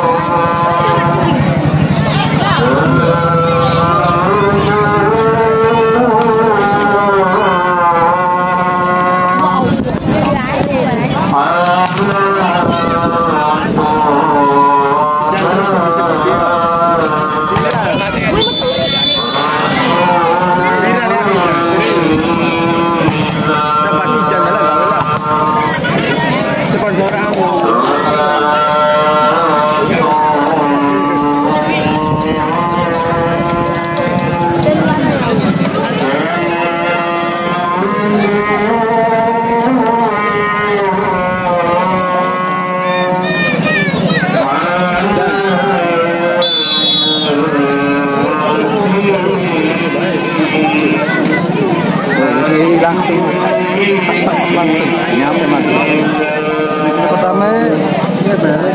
langsung nyampe mati. Pertama ya beres.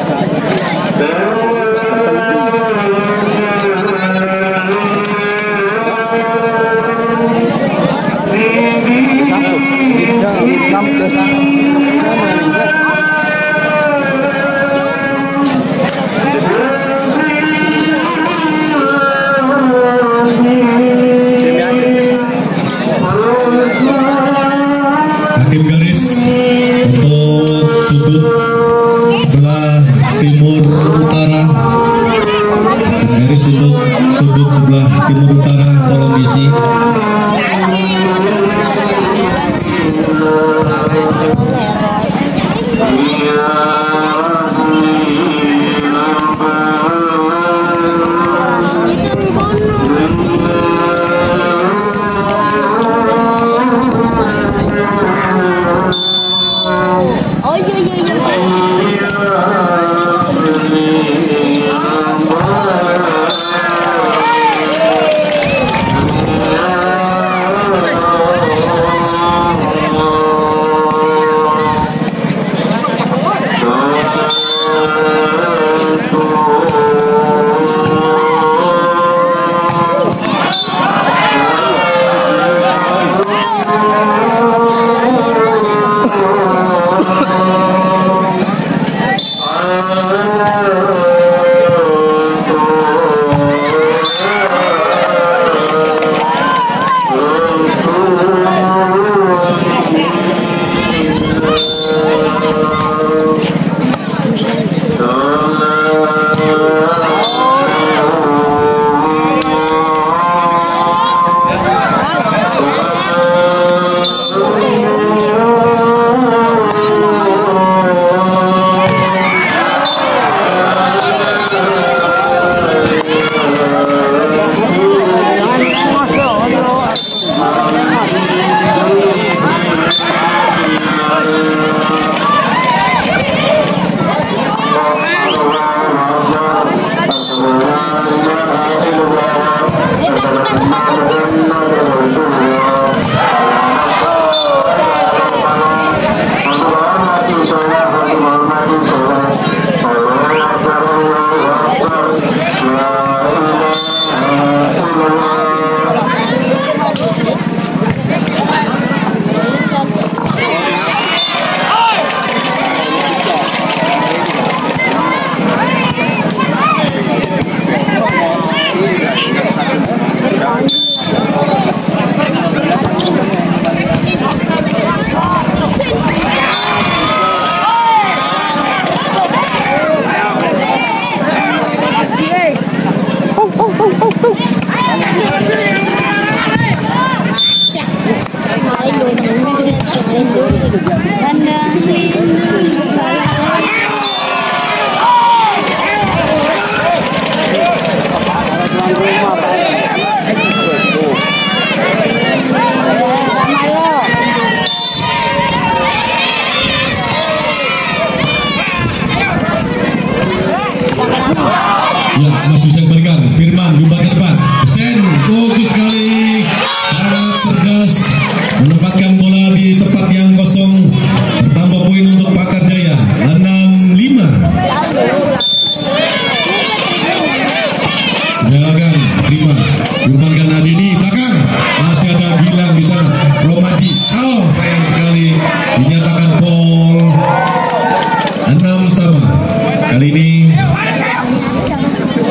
Hakim garis untuk sudut sebelah timur utara. Garis untuk sudut sebelah timur utara, tolong diisi.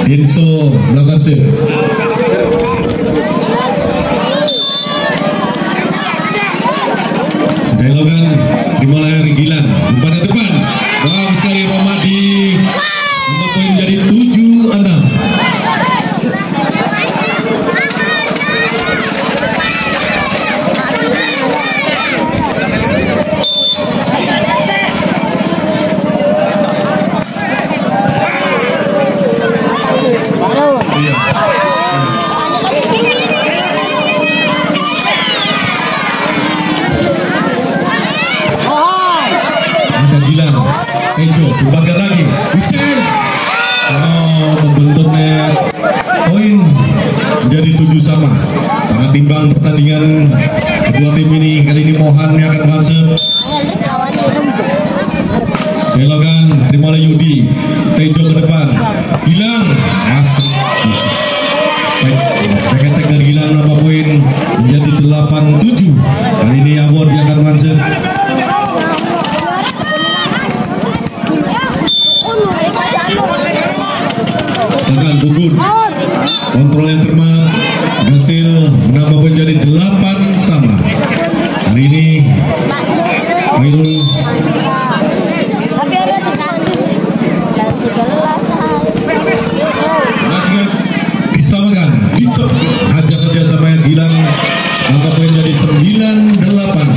Denso melakukan serve. Sudah dilakukan dimulai dari Gilang umpan ke depan. Bagus sekali Romadi. Tambah poin menjadi 7-6. Tejo dibuatkan lagi Hussein. Membentuk net. Poin menjadi 7 sama. Sangat timbang pertandingan kedua tim ini. Kali ini Mohan yang akan masuk. Dilakukan terima oleh Yudi. Tejo ke depan. Gilang masuk. Paket dari Gilang nambah poin menjadi 8-7. Kali ini Award yang akan masuk. Dengan Bugun kontrol yang cermat berhasil menambah poin jadi 8 sama. Hari ini Khairul masih disamakan, dicop ajak kerja sama yang Gilang, nambah poin jadi 9-8.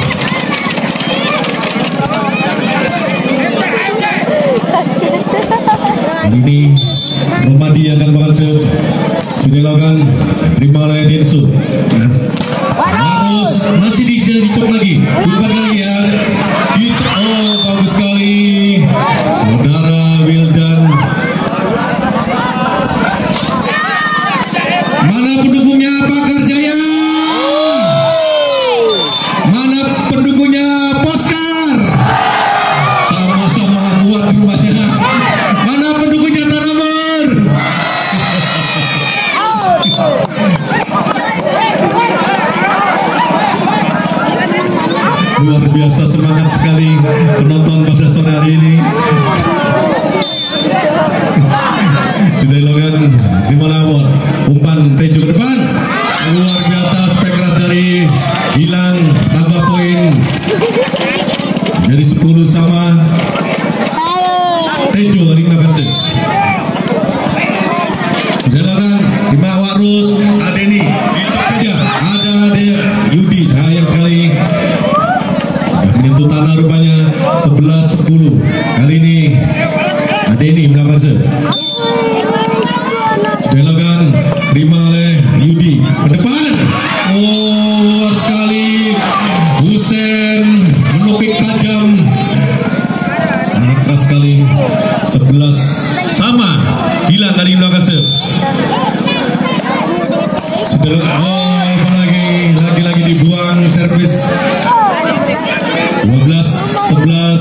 Ini Romadi akan makan serve. Sudah dilakukan terima oleh Denso. Harus masih dicok lagi. Umpan lagi ya. Dicok. Oh bagus sekali. Saudara Wildan. Mana pendukungnya Pakar Jaya? Mana pendukungnya Poskar? Sama-sama kuat rumahnya. Mana pendukungnya Tanamar? Luar biasa semangat sekali penonton pada sore hari ini. Sudah dilakukan di mana Award. Umpan Tejo ke depan. Luar biasa spek keras dari Gilang, tambah poin dari 10 sama. Tejo hari ini akan serve. Sudah dilakukan terima Warus. Adeni dicok saja. Ada Yudi, sayang sekali. Menyentuh tanah rupanya 11-10. Kali ini Adeni melakukan serve. Sudah dilakukan terima oleh Yudi ke depan. Oh luar sekali. Hussein menukik tajam. Sangat keras sekali. 11 sama. Gilang kali ini melakukan serve. Sudah apa lagi dibuang servis. 12-11.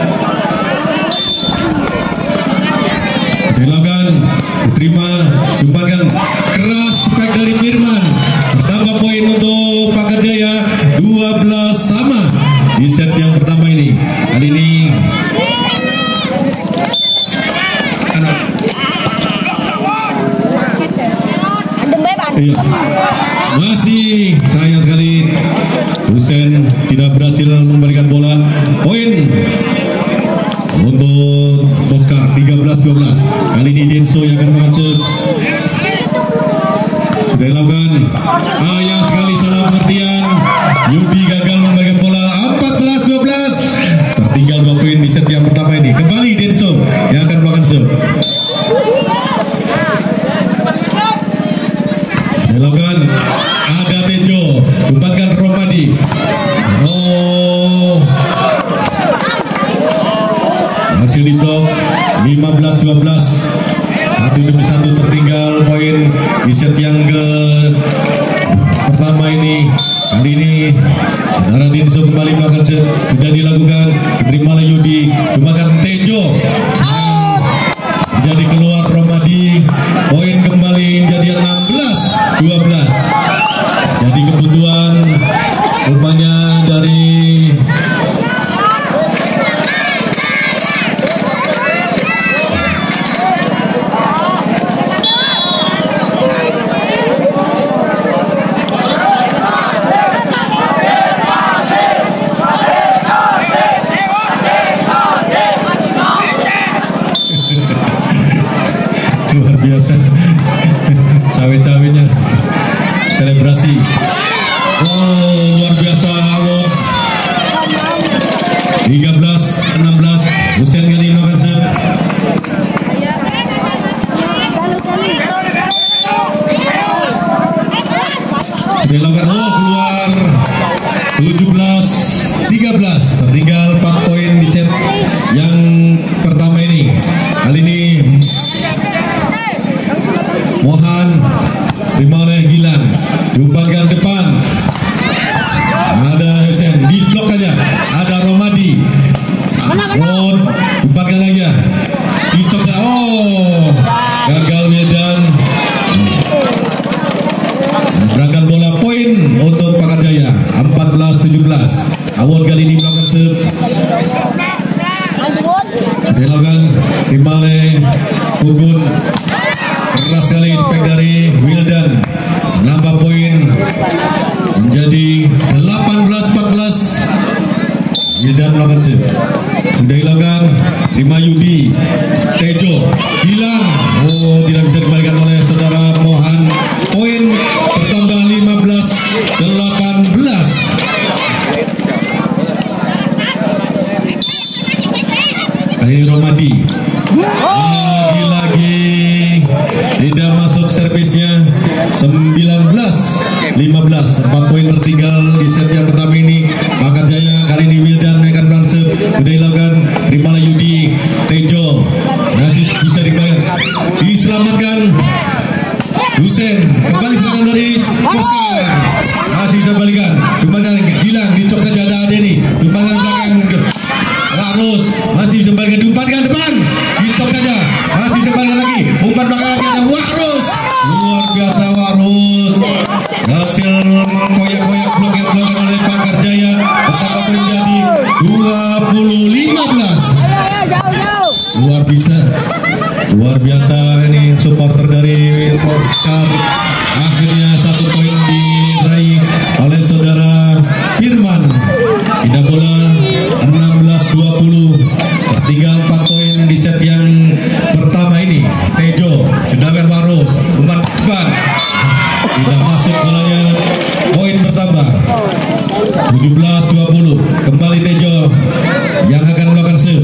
Dilakukan diterima, diumpankan keras spek dari Firman. Bertambah poin untuk Pakar Jaya 12 sama di set yang pertama ini. Kali ini iya. Masih sayang sekali Hussein tidak berhasil memberikan bola. Poin untuk Poskar 13-12. Kali ini Denso yang akan masuk. Sudah dilakukan. Sayang sekali salah pengertian. Yudi gagal memberikan bola. 14-12. Tertinggal 2 poin di set yang pertama ini. Kembali Denso yang akan melakukan serve. Dilakukan ada Tejo, umpankan Romadi. Oh, hasil di blok 15-12. Satu demi satu tertinggal poin di set yang ke pertama ini. Kali ini saudara Denso kembali melakukan serve. Sudah dilakukan, diterima oleh Yudi, umpankan Tejo. Jadi keluar Romadi. Poin kembali menjadi 16-12. Jadi kebutuhan rupanya dari biasa cawe-cawenya selebrasi. Oh, luar biasa award. 13-16 Husein kali ini akan serve. Dilakukan keluar 17-13, tertinggal 4 poin di set yang pertama ini. Kali ini Mohan terima oleh Gilang, diumpankan depan, ada Husein, di blok aja, ada Romadi, umpankan lagi ya, dicok, oh gagal Wildan. Berangkat bola poin untuk Pakat Jaya 14-17. Award kali ini melakukan serve. Sudah dilakukan terima oleh Ugun. Keras sekali spek dari Wildan. Menambah poin menjadi 18-14. Wildan melakukan serve. Sudah dilakukan terima Yudi. Tejo hilang. Oh, tidak bisa dikembalikan oleh saudara Mohan. Poin bertambah 15-18. Kali ini Romadi lagi tidak masuk servisnya. 19-15, 4 poin tertinggal di set yang pertama ini. Pakat Jaya kali ini Wildan akan berlangsung. Sudah dilakukan terima Yudi. Tejo masih bisa dikembalikan, diselamatkan Husein, kembali serangan dari Oscar, masih bisa balikan, diumpankan hilang, dicok saja ada Adeni, diumpankan belakang Warus, masih bisa balikan, diumpankan depan, dicok saja, masih bisa balikan lagi, umpan belakang lagi ada Warus, luar biasa Warus, berhasil mengkoyak-koyak blok yang dilakukan oleh Pakat Jaya, betapa menjadi 20-15. Luar biasa ini supporter dari Porkar. Akhirnya 1 poin diraih oleh saudara Firman. Tidak bola 16-20, tertinggal 4 poin di set yang pertama ini. Tejo sedangkan Warus umpan depan, tidak masuk bolanya. Poin bertambah 17-20. Kembali Tejo yang akan melakukan serve.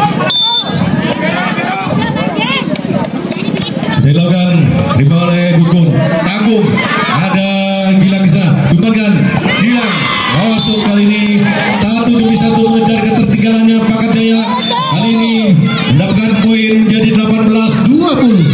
Dilakukan terima oleh Gugung, tanggung, ada Gilang di sana, diumpankan Gilang, masuk kali ini 1 demi 1 mengejar ketertinggalannya Pakat Jaya. Kali ini mendapatkan poin menjadi 18-20.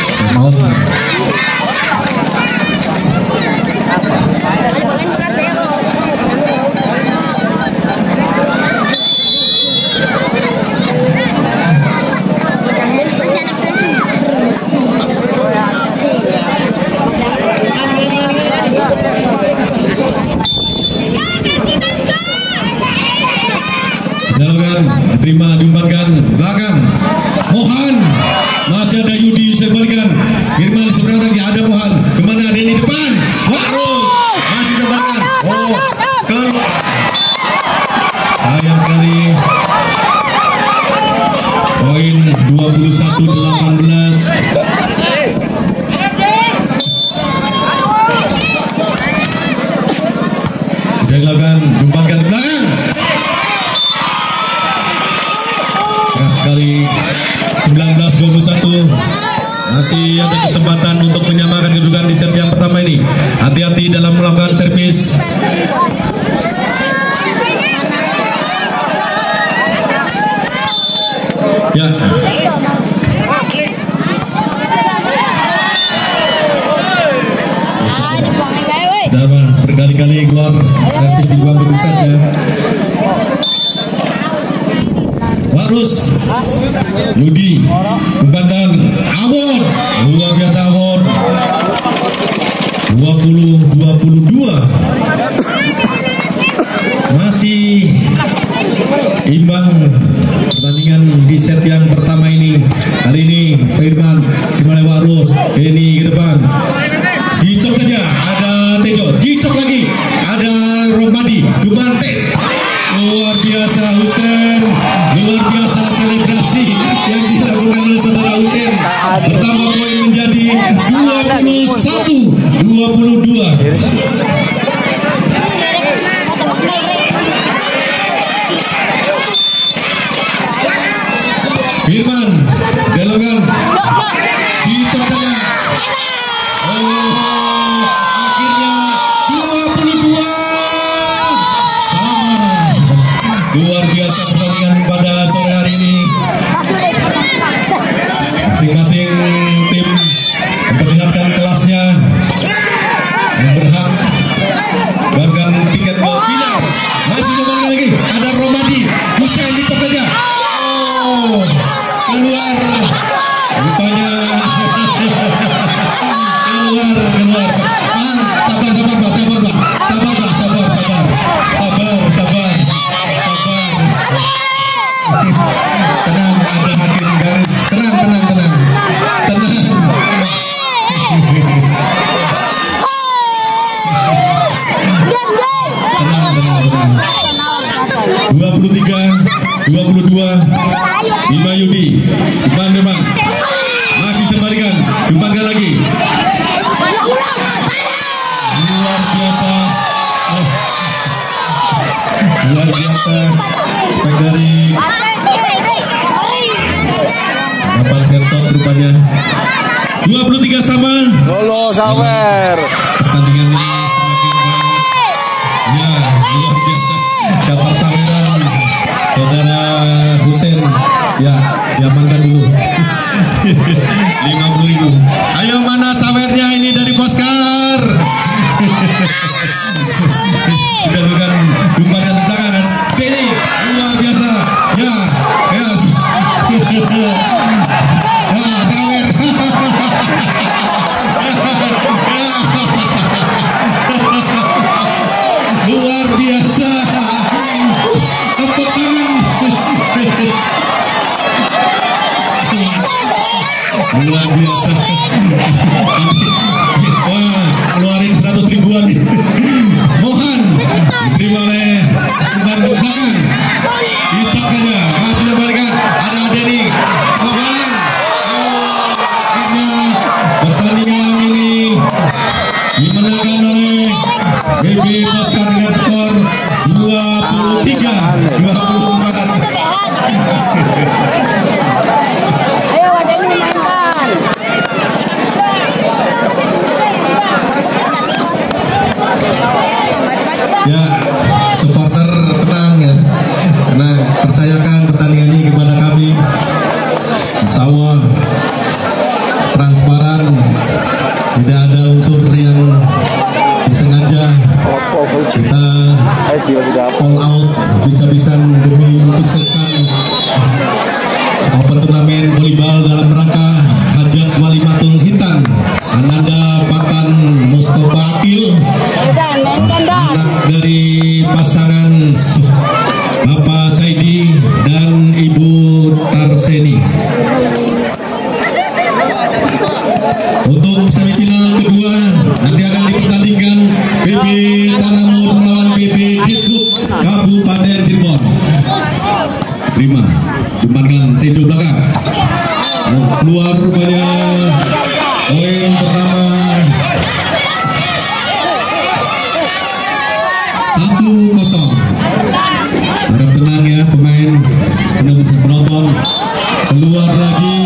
Terima, diumpankan belakang Mohan, masih ada Yudi, saya balikan Firman seberang lagi, ada Mohan, kemana Deni depan, Warus masih dibalikan, oh keluar, sayang sekali. Poin 21-18. Sudah dilakukan, diumpankan di belakang. Kali 19-21, masih ada kesempatan untuk menyamakan kedudukan di set yang pertama ini. Hati-hati dalam melakukan servis. Ya. Sudah berkali-kali keluar servis dibuang begitu saja. Warus, Yudi, umpan award, luar biasa award, 20-22, masih imbang pertandingan di set yang pertama ini. Kali ini Firman dimulai Warus, Deni ke depan, dicok saja, ada Tejo, dicok lagi, ada Romadi, Dumante. Luar biasa Husein, luar biasa selebrasi yang dilakukan oleh saudara Husein. Pertama poin menjadi 22. Firman dilakukan di cocoknya. Akhirnya 22 sama. Luar biasa pertandingan pada sore hari ini. Masing-masing tim memperlihatkan kelasnya, yang berhak bahkan tiket ke final. Masih kembali lagi ada Romadi, Husain di tengahnya. Oh, keluar rupanya. keluar. Sabar. Tenang, ada hakim garis. Tenang. Tenang. 22 Bima Yudi depan masih sembarikan, diumpankan lagi. Luar biasa baik dari dapat headshot rupanya. 23 sama. Lolo Sawer. Pertandingan ini ya luar biasa, dapat saweran saudara Husain. Ya diamankan dulu. 50.000. Ayo, mana sawernya ini dari Boskar? Sudah bukan diumpankan ke belakang. Ini luar biasa. Ya, yes. Sawer. Luar biasa. Tepuk tangan. Luar biasa. Wah, keluarin 100 ribuan. Mohan diterima oleh umpan belakang. Dicok saja. Masih dibalikan. Ada Denny. Mohan. Akhirnya pertandingan ini dimenangkan oleh BB Boskar dengan skor 23-24. Ya, supporter tenang ya, karena percayakan pertandingan ini kepada kami. Insya Allah transparan, tidak ada unsur yang disengaja. Kita all out bisa-bisan demi mensukseskan Open Turnamen Volleyball dalam rangka Hajat Walimatul Hitan Ananda Patan Mustafa Akil, anak dari pasangan Bapak Saidi dan Ibu Tarseni. Untuk semifinal kedua nanti akan dipertandingkan PB Tanamur melawan PB Dishub Kabupaten Cirebon. Terima, diumpankan Tejo belakang. Keluar rupanya poin pertama. 1-0. Harap tenang ya pemain penonton. Keluar lagi.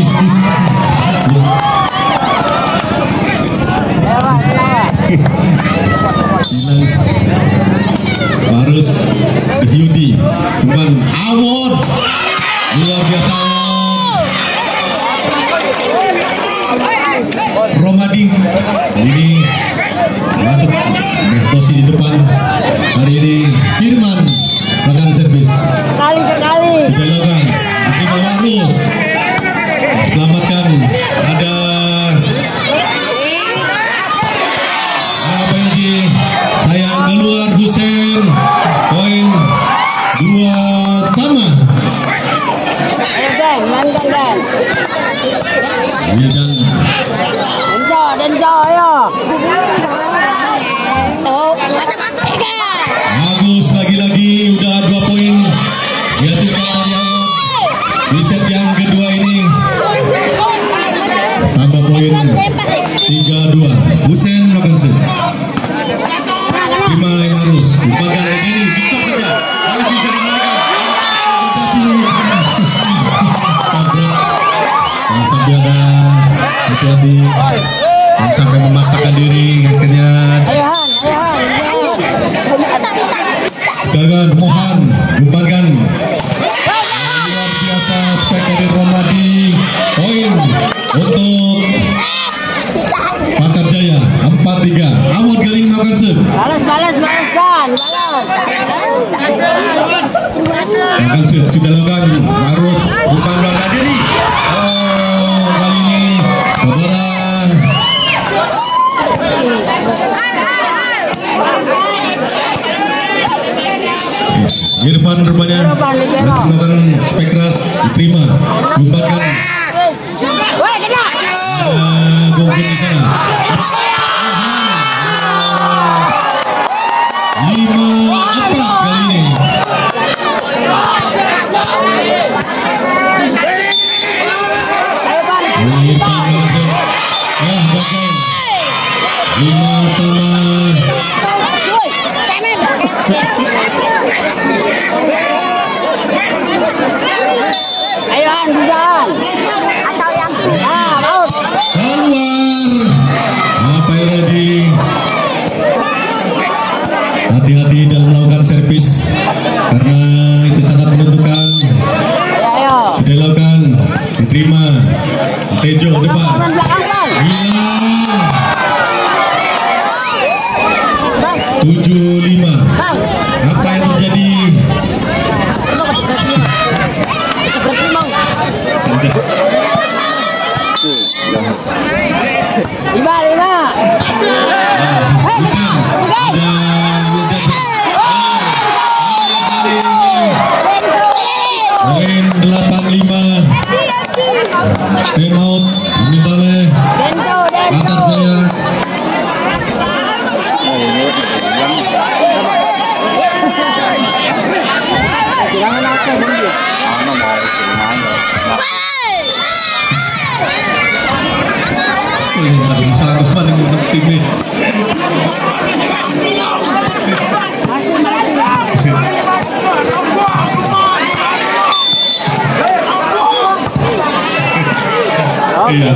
Harus Yudi Bang Awon, luar biasa. Romadi ini masuk posisi di depan. Hari ini Firman bahkan servis Sekali dibelokan Akima Warus selamatkan. Ada apa lagi, sayang keluar Husain. Poin 2 sama. Wildan Denjo ya. bagus lagi-lagi, udah 2 poin dihasilkan dari Awon di set yang kedua ini. Tambah poin 3-2. Husain melakukan hati-hati yang sampai memaksakan diri akhirnya gagal. Mohan umpankan luar biasa spek dari Romadi, poin untuk Pakar Jaya 4-3. Awad kali ini melakukan serve. Melakukan serve sudah lakukan, harus umpan belakang diri. Oh, kali ini saudara Irfan rupanya melakukan spek keras, diterima, umpankan. Mungkin di sana 5 apa kali ini. Irfan langsung gagal. 5 sama. Ayo bukan asal yakin out Keluar. Apa ready? Hati-hati dalam melakukan servis karena itu sangat menentukan. ayo Sudah lakukan, diterima. Tejo depan. Hilang. 7-5. Apa yang terjadi? lima Busan, ada poin 8-5. Time out diminta oleh Pakar Jaya. Salah depan yang penting. Iya.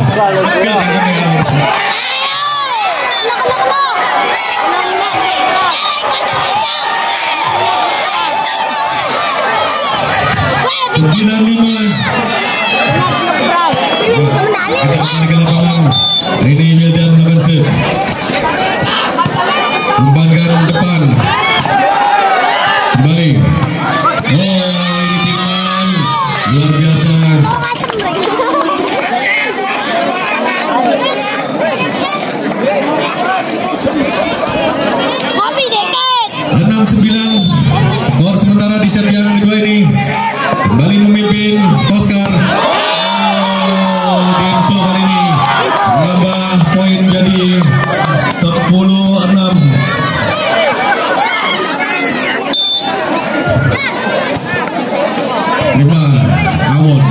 Sembilan lima. Kita kembali ke lapangan. Ini Wildan melakukan serve. Umpankan depan. Kembali. Oh, ini Timman luar biasa. Kopi deket 6-9 skor sementara di set yang kedua ini. Kembali memimpin Oscar. Oh, Denso kali ini menambah poin jadi 10-6. Lima Awon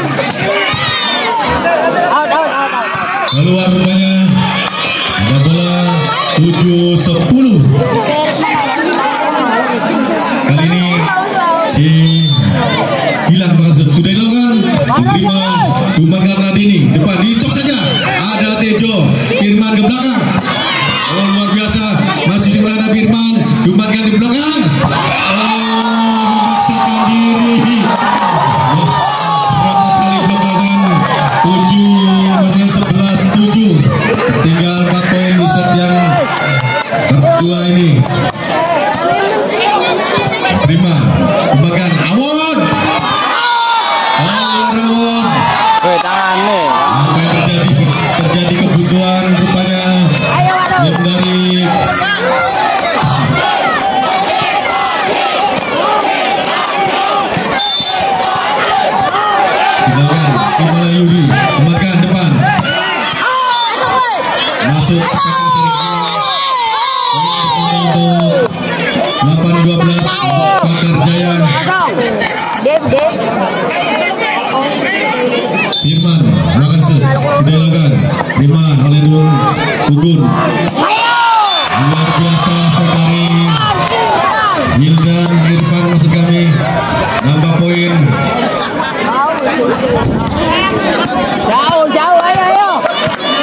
keluar rupanya. Ada bola 7-10. Kali ini si hilang maksud sudah dilakukan, diterima, umpankan Radini depan, dicok saja, ada Tejo, Firman ke belakang. Oh, luar biasa, masih juga ada Firman, umpankan di belakang. Oh, memaksakan diri. Oh, berapa kali belakang 11-7. Tinggal 4 poin di set yang kedua ini. Terima, umpankan Awon. Awon. Apa yang terjadi kebutuhan rupanya yang dari silakan Imala Yudi, umpankan depan. Masuk untuk 8-12 Pakar Jaya. Firman melakukan serve, sudah lakukan, terima oleh Nun Ugun. Luar biasa sekali. Wildan Irfan maksud kami, nambah poin. jauh ayo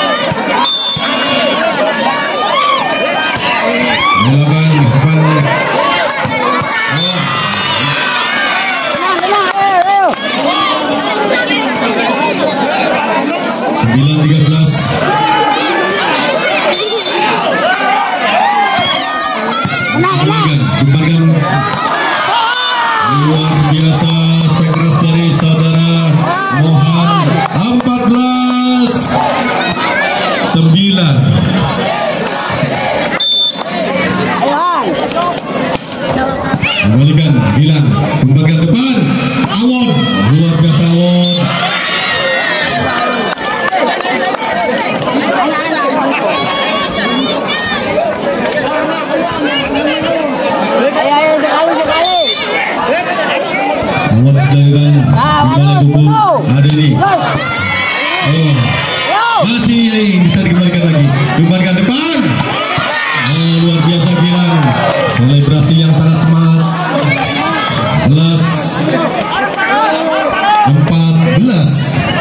Kembalikan luar biasa spek keras dari saudara Mohan. 14-9. Kembalikan Gilang, kembalikan depan Awon, luar biasa Awon. Awon sedangkan kembali kumpul ada nih. Oh, masih bisa dikembalikan lagi, kembalikan depan. Oh, luar biasa Gilang, selebrasi yang sangat semangat. 14.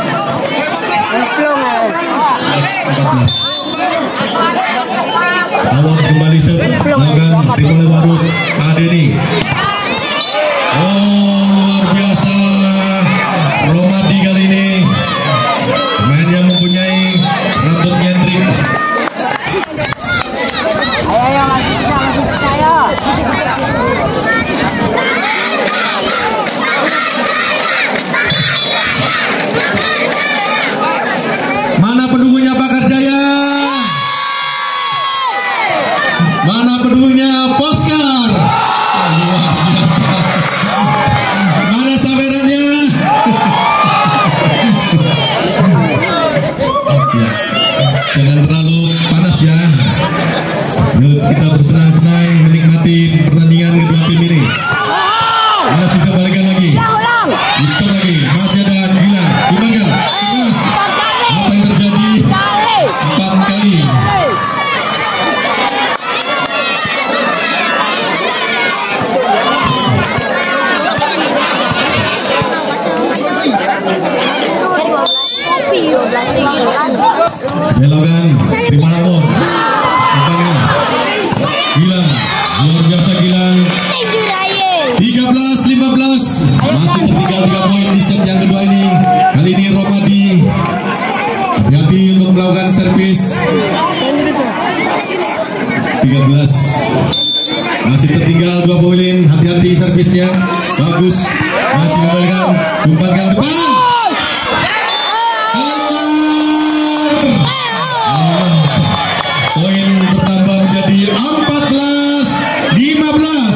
Awon kembali melakukan triple barus Adeni. Oh, luar biasa Romadi kali ini, pemain yang mempunyai rambut nyentrik. Mana pendukungnya Bakar Jaya? Mana pendukungnya Poskar? Mana sawerannya? Jangan terlalu panas ya. Kita bersenang-senang menikmati pertandingan kedua tim ini. Masih kembalikan lagi. Dicok lagi. Masih ada Gilang. Kembalikan. Mas. Apa yang terjadi? 4 kali. Belokan terima Awon. Gilang, luar biasa Gilang. 13-15. Masih tertinggal 3 poin di set yang kedua ini. Kali ini Romadi hati-hati untuk melakukan servis. 13. Masih tertinggal 2 poin. Hati-hati servisnya. Bagus. Masih kembalikan. Umpankan depan. Poin bertambah menjadi 14-15.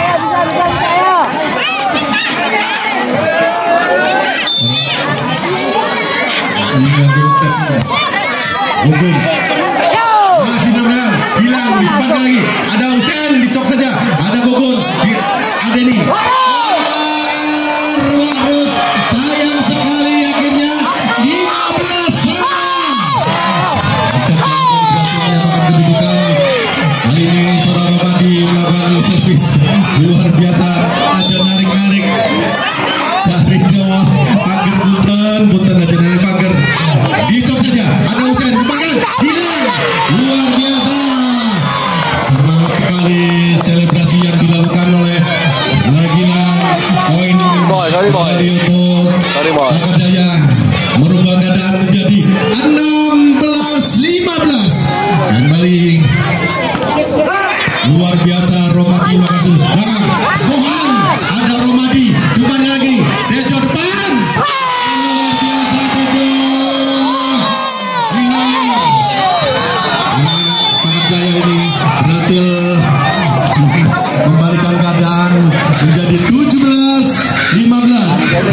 Gugun. Masih benar-benar Gilang disebarkan lagi. Ada Husein dicok saja. Ada Gugun. Ada nih. Terus sayang sekali akhirnya 15 sama. Kali ini saudara Romadi melakukan servis luar biasa. Aja narik-narik dari Jawa pagar punten aja narik pagar. Dicok saja. Ada Husein dipakai. Gilang luar biasa. Semangat sekali selebrasi yang dilakukan oleh Gilang. Poin kembali untuk Bakar Jaya, merubah keadaan menjadi 16-15. Kembali luar biasa Romadi makasih. Belakang Mohan, ada Romadi depan lagi. Dejo depan. Luar biasa Dejo. Bakar Jaya ini berhasil membalikan keadaan menjadi 17-15.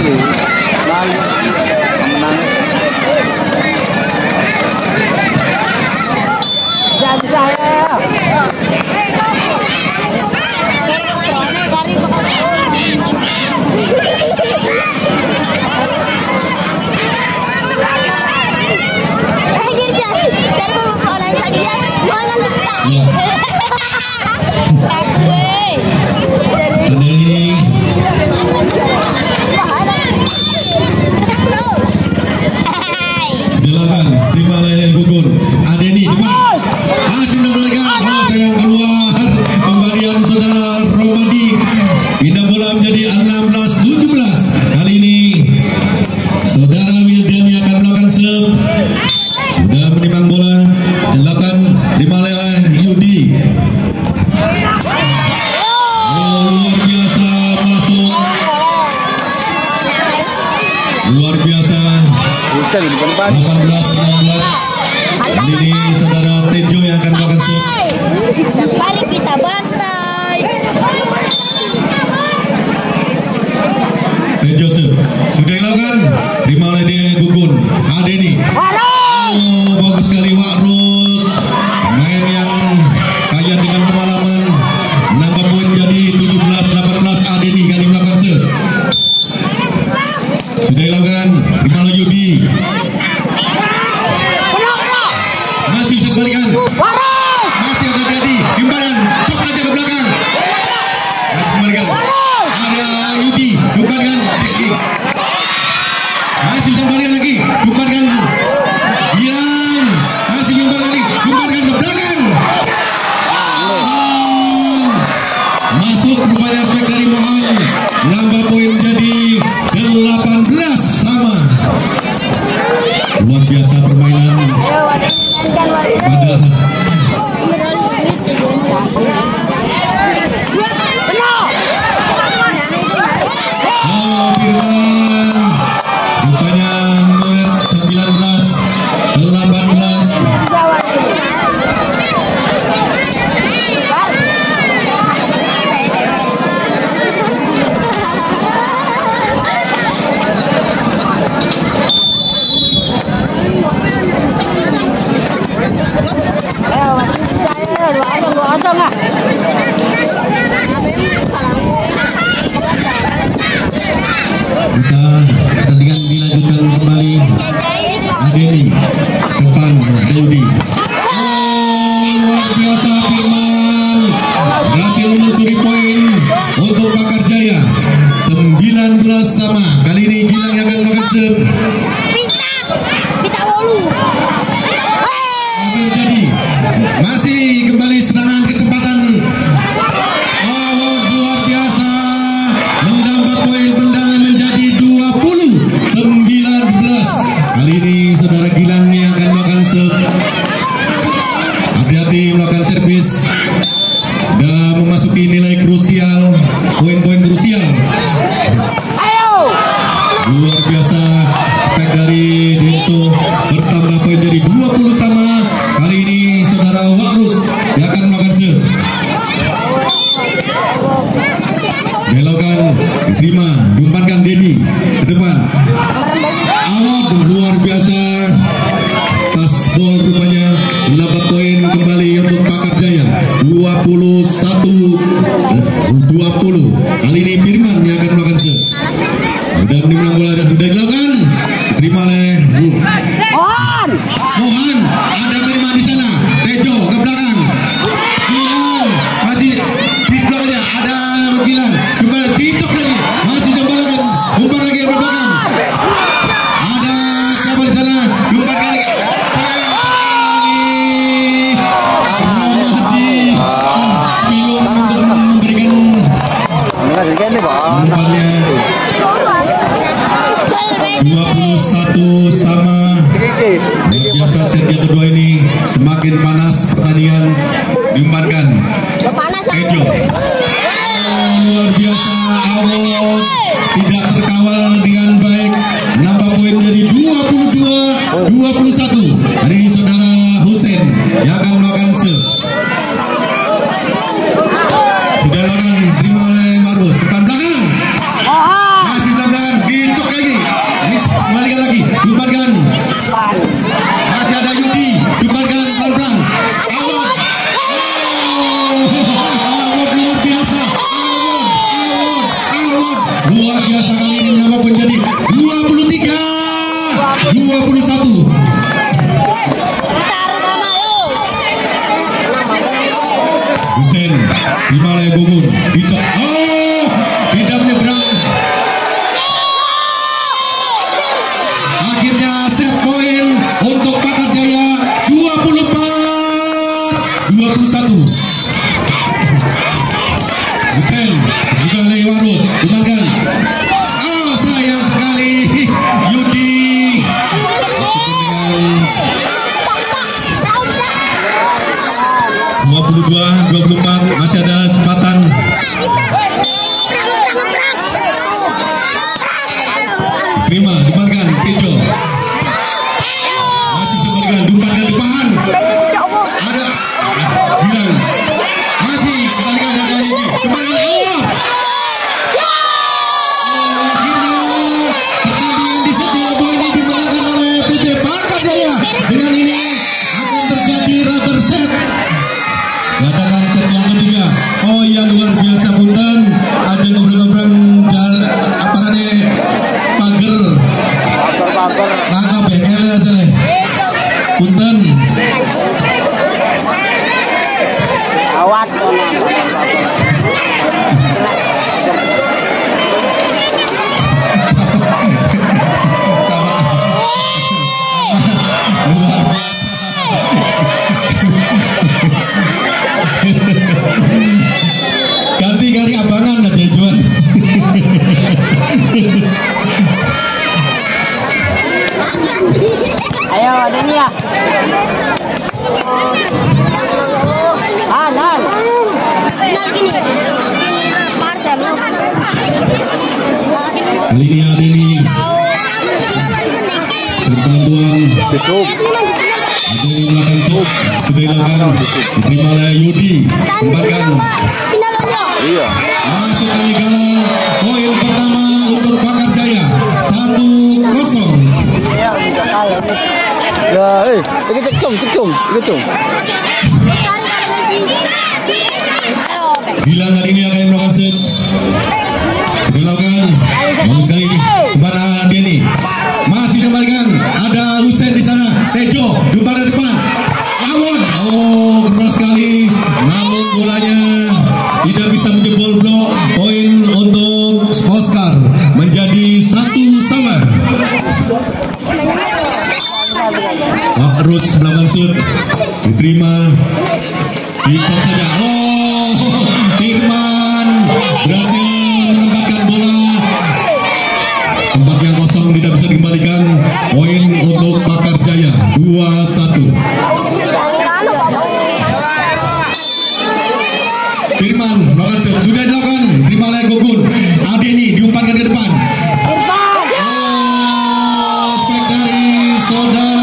Dilakukan terima lain Gugun. Adeni depan. Masih mendapatkan sayang keluar. Pemberian saudara Romadi. Pindah bola menjadi 16-17. Kali ini saudara Wildani akan melakukan serve. Oh, bagus sekali Wak Rus, pemain yang kaya dengan pengalaman. Nambah poin jadi 17-18. Adeni kali melakukan set. Sudah dilakukan, terima oleh Yudi. Masih bisa kembalikan. Masih ada Dedi, Yumbaran, cok aja ke belakang. Masih kembalikan. Ada Yudi, Yumbaran, Dedi. Masih bisa kembalikan lagi, Yumbaran. Gilang, masih Yumbaran lagi, Yumbaran ke belakang. Masuk rupanya spek dari Mohan. Nambah poin jadi 18 sama. Luar biasa permainan pada Firman. Rupanya menit 19-18. Pertandingan dilanjutkan kembali. Adeni depan Daudi. Luar biasa Firman berhasil mencuri poin untuk Pakar Jaya. 19 sama. Kali ini Gilang yang akan melakukan serve. Terjadi masih kembali serangan kesempatan. Luar biasa menambah poin pendangan menjadi 20-19. Kali ini saudara Gilang yang akan melakukan serve. Hati-hati melakukan servis. Sudah memasuki nilai krusial, poin-poin krusial. Luar biasa spek dari Denso bertambah poin dari 20 sama. Kali ini saudara Wakrus yang akan melakukan serve. Dilakukan, diterima, diumpankan Dedi ke depan. Awad luar biasa. Tas bol rupanya mendapat poin kembali untuk Pakar Jaya. 21-20. Kali ini Firman yang akan melakukan serve. Sudah menimang bola dan sudah dilakukan. Terima oleh Mohan. Ada Firman di sana. Tejo ke belakang. Gilang masih di belakangnya. Ada Gilang kembali dicok lagi. Masih jambalakan. Umpan lagi ke belakang. Ada siapa di sana? Umpan lagi. Sayang sekali. Ramadi belum memberikan umpannya. 21 sama. Biasa set yang kedua ini semakin panas pertandingan. Diumpankan Tejo. Luar biasa Awal tidak terkawal dengan baik. Nambah poin jadi 22-21. Hari ini saudara Husein yang akan melakukan serve. Sudah lakukan, terima oleh Marus depan belakang. Masih belakang dicok lagi. Ini kembalikan lagi, diumpankan. Masih ada Yudi, diumpankan pelan-pelan. Awal luar biasa. Awal luar biasa kali ini menambah poin jadi 23-21. Husein Himalaya Gugun dicok. Tidak menyeberang. Akhirnya set poin untuk Pakar Jaya 24-21. Husein juga oleh Warus dimainkan. Sayang sekali Yudi. 22-24 masih ada kesempatan. Terima, dimainkan Tejo. Masih dimainkan, diumpankan depan. Ada Gilang. Masih kembalikan ada ini. Kembalikan akhirnya pertandingan di set yang kedua ini dimenangkan oleh PT Pakar Jaya dengan kali ini akan terjadi rubber set. Katakan set yang ketiga. Oh iya, luar biasa punten. Ada ngobrol-ngobrol apa nih pagar. Nangkap bengkel asale. Punten. Awat. Ganti kari abangan aja jual. Ayo, ada nih ya. Nan. Gini. Linia Deni. Penentuan. Ada yang melakukan sub, sudah dilakukan, diterima oleh Yudi, kembalikan. Masuk kali galang, poin pertama untuk Pakar Jaya, 1-0. Ya, ini cek cung. Gilang kali ini akan melakukan sub. Dilakukan, bagus sekali ini kepada Denny. Masih dikembalikan, ada Husen di sana. Tejo, depan ke depan. Awon, oh keras sekali. Namun bolanya tidak bisa menjebol blok. Poin untuk Oscar menjadi 1-1. Rus melakukan shoot, diterima, dicok saja. Oh, Firman berhasil menempatkan bola. Tempat yang kosong tidak bisa dikembalikan. Poin untuk Pakar Jaya 2-1. Firman melakukan shoot, sudah dilakukan. Terima oleh Gugun. Adeni diumpankan ke depan. Spek dari saudara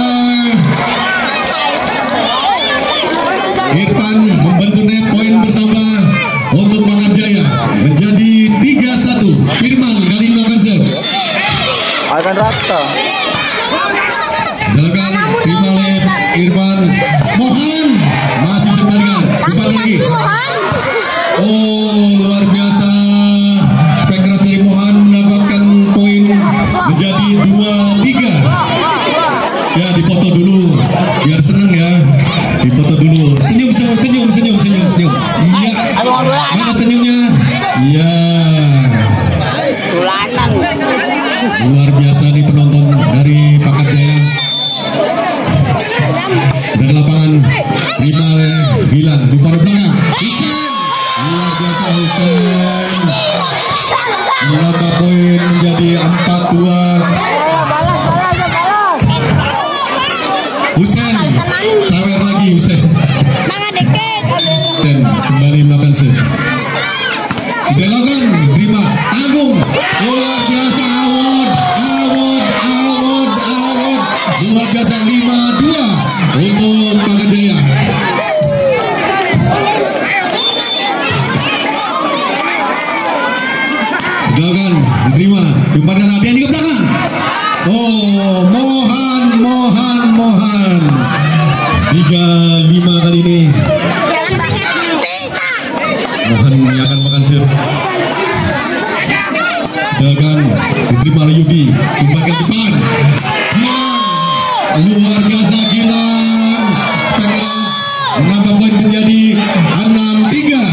Irfan membantu net. Poin bertambah untuk Pakar Jaya menjadi 3-1. Firman kali ini melakukan shoot. Akan rata. Dilakukan, terima oleh Irfan. Mohan masih dikembalikan. Depan lagi. Oh, luar biasa. Spek keras dari Mohan mendapatkan poin menjadi 2-3. Ya, dipoto dulu biar senang ya. Dipoto dulu. Senyum. Iya. Mana senyumnya? Iya. Luar biasa nih penonton dari Pakar Jaya. Dari lapangan lima Gilang di paruh belakang. Husen. Luar biasa Husen. Menambah poin menjadi 4-2. Husen. Sawer lagi Husen. Husen kembali melakukan set. Sudah lakukan, terima. Agung. Luar biasa Awod. Luar biasa 5-2 untuk Pakar Jaya. Silakan diterima, diumpankan Adian di belakang. Oh, Mohan. 3-5 kali ini. Mohan akan makan shoot. Silakan diterima oleh Yubi, diumpankan ke depan. Luar biasa Gilang. Menambah poin menjadi 6-3.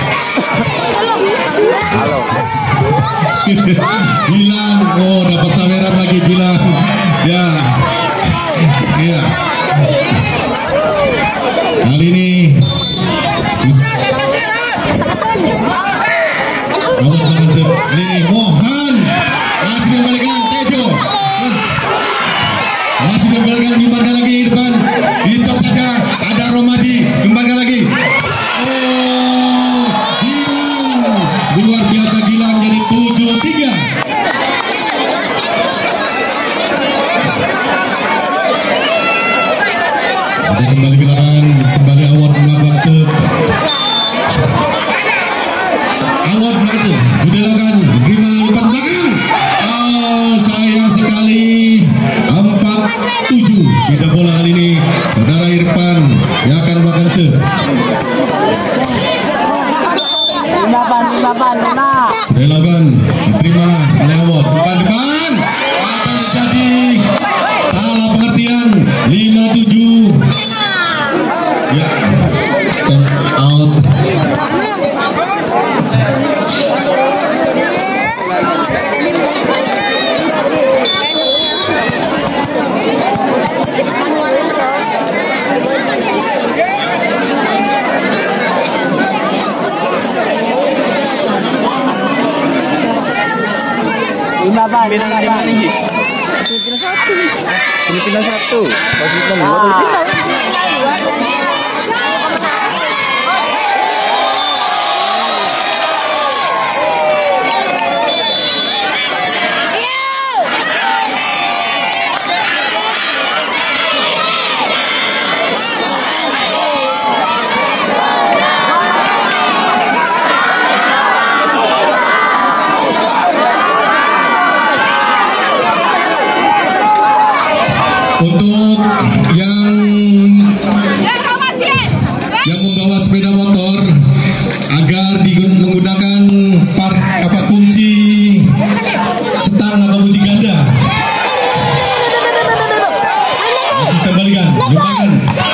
Gilang, oh dapat saweran lagi Gilang. Ya. Kali ini ini Mohan masih dikembalikan Tejo. Masih diumpankan lagi di depan. Dicok saja. Ada Romadi. Diumpankan lagi. Oh, Gilang. Luar biasa Gilang jadi 7-3. Ada kembali ke lapangan. Kembali Awad melakukan shoot. Awad melakukan shoot. Sudah lakukan. Terima umpan belakang. Oh, sayang sekali. 4-7. Beda bola kali ini saudara Irfan yang akan melakukan serve. Sudah dilakukan, diterima oleh Awad. Depan akan terjadi salah pengertian 57. Ya, turn out. Filipina 1. Untuk yang membawa sepeda motor agar menggunakan kunci setang atau kunci ganda. Masih bisa balikan, lupakan.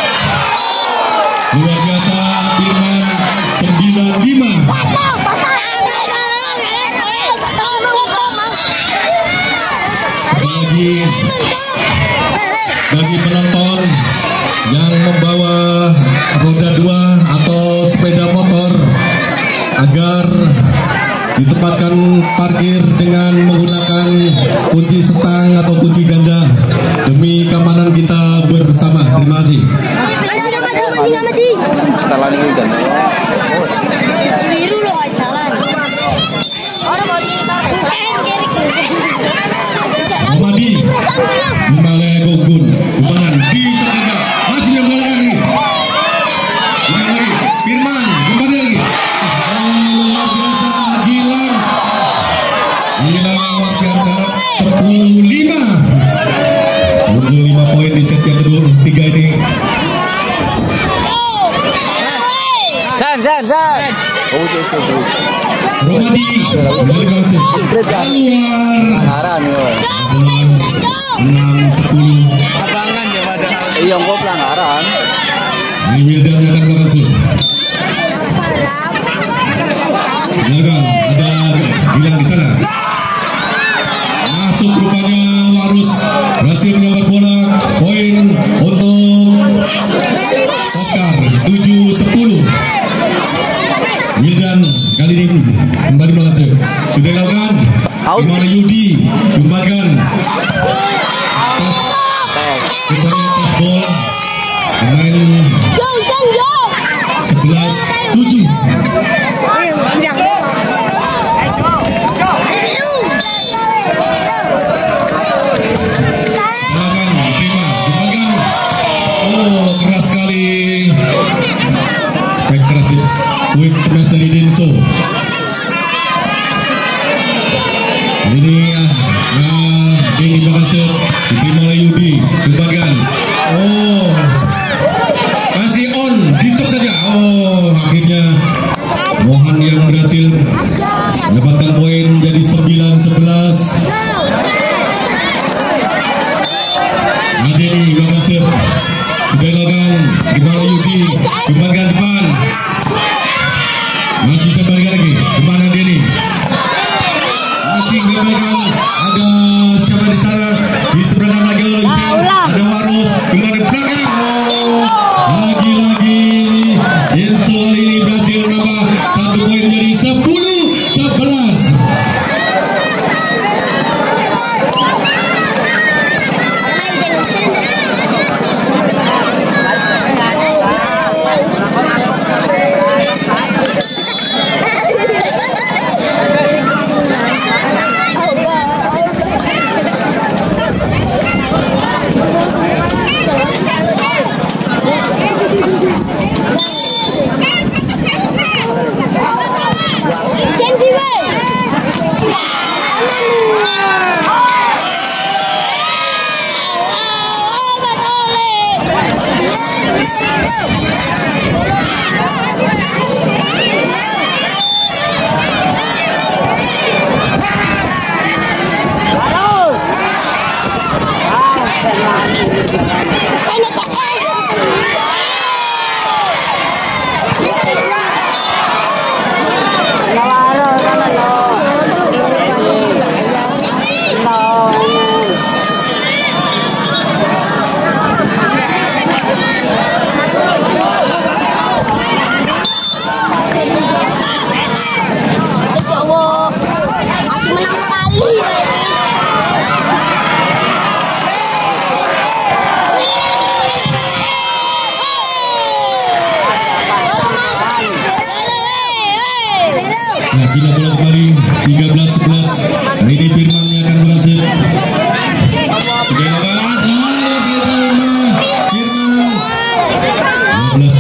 Luar biasa Firman 95. Bagi penonton yang membawa roda 2 atau sepeda motor agar ditempatkan parkir dengan menggunakan kunci setang atau kunci ganda demi keamanan kita bersama. Terima kasih. Biru loh jalan. Orang mau Madi Himalaya Gogun Kumparan dicakar masih yang belakang nih. Firman kembali lagi. Luar biasa Gilang luar biasa 10-5 poin di set yang kedua tiga ini. San. Romadi kembali langsung keluar 6-10. Iya, kok pelanggaran. Ini Wildan yang akan langsung. Gagal, ada Gilang di sana. Masuk rupanya Warus berhasil menyambar bola. Poin untuk Oscar 7-10. Wildan kali ini kembali melangsung. Sudah dilakukan. Di mana Yudi kembalikan atas bola pemain 11-7. Keras sekali. Spek keras di poin 11 dari Denso. Ini Denny Bakanser diterima oleh Yudi, kembalikan. Masih on, dicok saja. Akhirnya Mohan yang berhasil mendapatkan poin jadi 9-11. Denny Bakanser sudah dilakukan di bawah Yudi, kembalikan depan. Masih bisa balik lagi, kemana Denny? Masih kembalikan, ada siapa di sana? Di sebelah kanan lagi oleh ada Warus, kembali belakang. Lagi-lagi Denso ini berhasil menambah 1 poin jadi 10-11.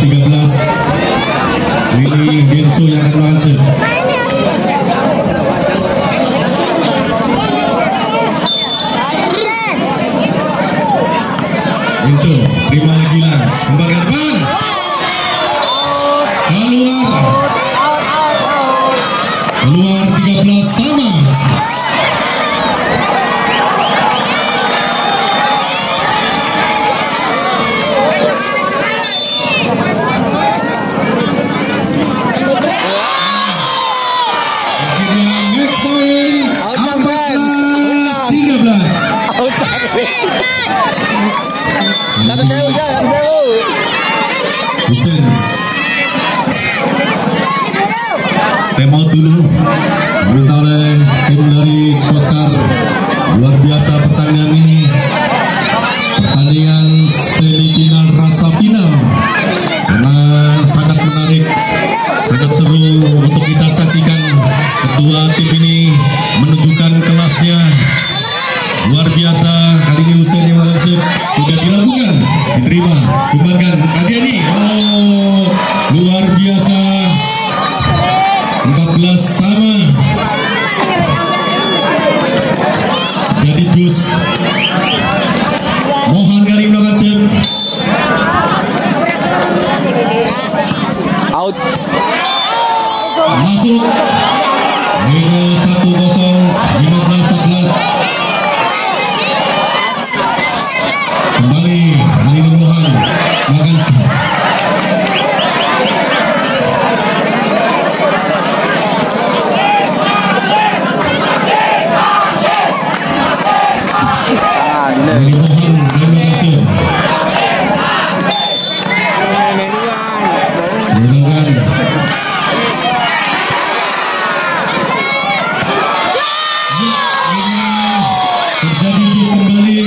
13. Ini Genso yang akan melawan. Genso terima lagi lah, kembali ke depan, keluar 13 sama. Husen timeout dulu diminta oleh tim dari Oscar. Luar biasa pertandingan ini, pertandingan semifinal rasa final, karena sangat menarik, sangat seru untuk kita saksikan. Kedua tim ini menunjukkan kelasnya luar biasa. Kali ini Husen yang melakukan shoot sudah dilakukan, diterima, kembalikan Adiani. Oh, luar biasa, 14 sama. Jadi Jus Mohan kali ini melakukan shoot Out. masuk, minus 1-0, 15-14. Kembali kali ini Mohan makan ini Mohan dan makan menggunakan terjadi jus kembali.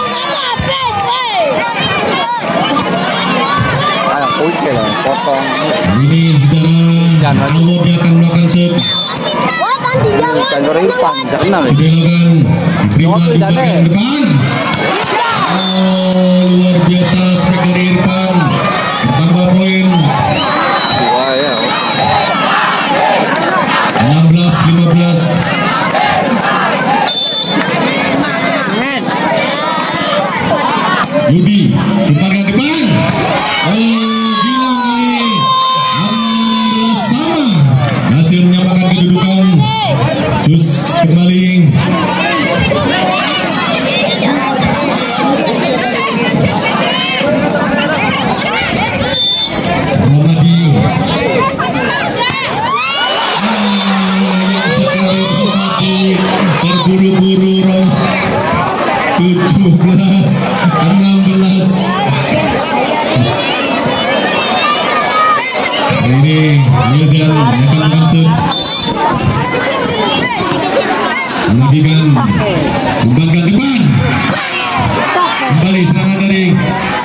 Potong. Ini saudara Allah dia akan melakukan shoot. Kantor Irfan, bisa kenal ya? Sudah dilakukan, diterima di belakang depan. Oh, luar biasa spek dari Irfan, bertambah poin. Wah ya. 16-15. Yudi kembali ke depan. Oh, gila kali. 16 sama. Hasil menyamakan kedudukan. Jus kembali. Romadi. Yang sekali Romadi terburu-buru. 17-16. Ini Wildan akan langsung menafikan, kembalikan depan, kembali serangan dari